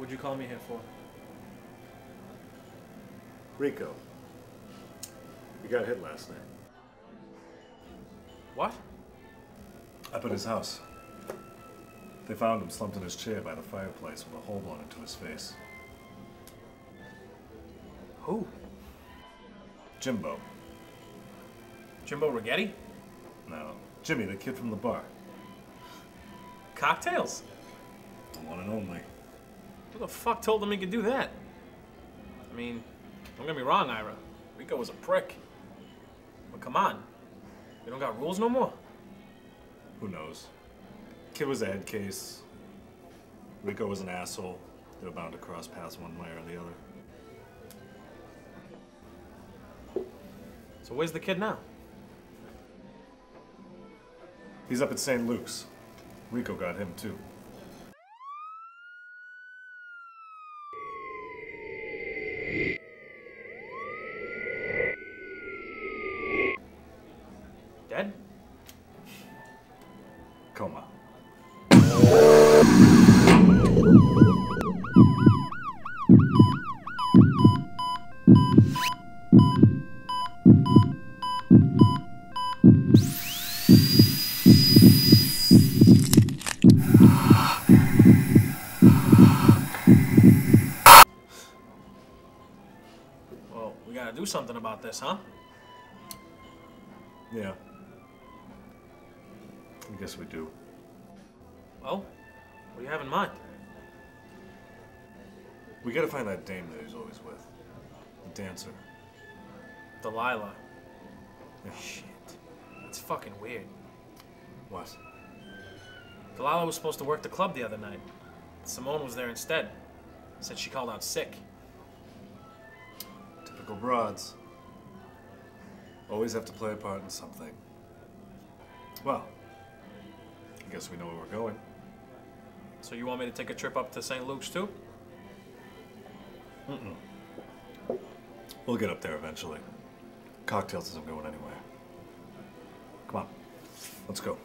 What'd you call me here for? Rico. You got hit last night. What? Up at his house. They found him slumped in his chair by the fireplace with a hole blown into his face. Who? Jimbo. Jimbo Rigetti? No. Jimmy, the kid from the bar. Cocktails? The one and only. Who the fuck told him he could do that? I mean, don't get me wrong, Ira. Rico was a prick. But come on. We don't got rules no more? Who knows? Kid was a head case. Rico was an asshole. They were bound to cross paths one way or the other. So where's the kid now? He's up at St. Luke's. Rico got him too. Dead? Coma. Well, we gotta do something about this, huh? Yeah. I guess we do. Well, what do you have in mind? We gotta find that dame that he's always with. The dancer. Delilah. Yeah. Shit. That's fucking weird. What? Delilah was supposed to work the club the other night. Simone was there instead. Said she called out sick. Typical broads. Always have to play a part in something. Well, I guess we know where we're going. So you want me to take a trip up to St. Luke's too? We'll get up there eventually. Cocktails isn't going anywhere. Come on, let's go.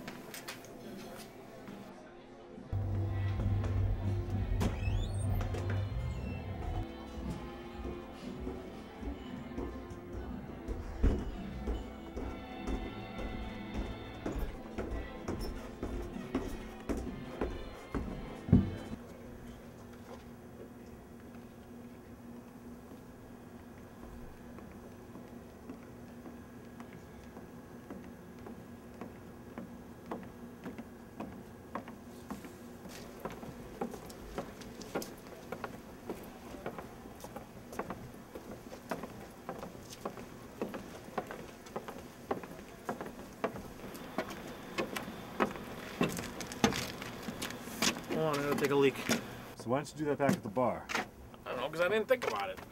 Hold on, I gotta take a leak. So why don't you do that back at the bar? I don't know, because I didn't think about it.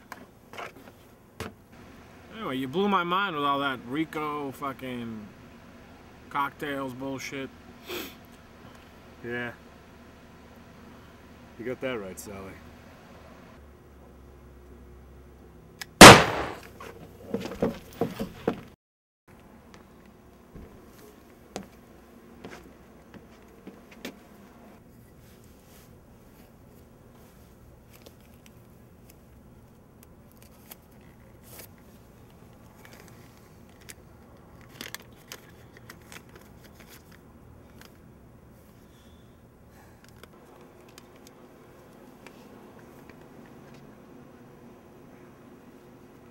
Anyway, you blew my mind with all that Rico fucking cocktails bullshit. Yeah. You got that right, Sally.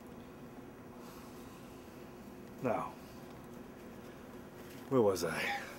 Now, where was I?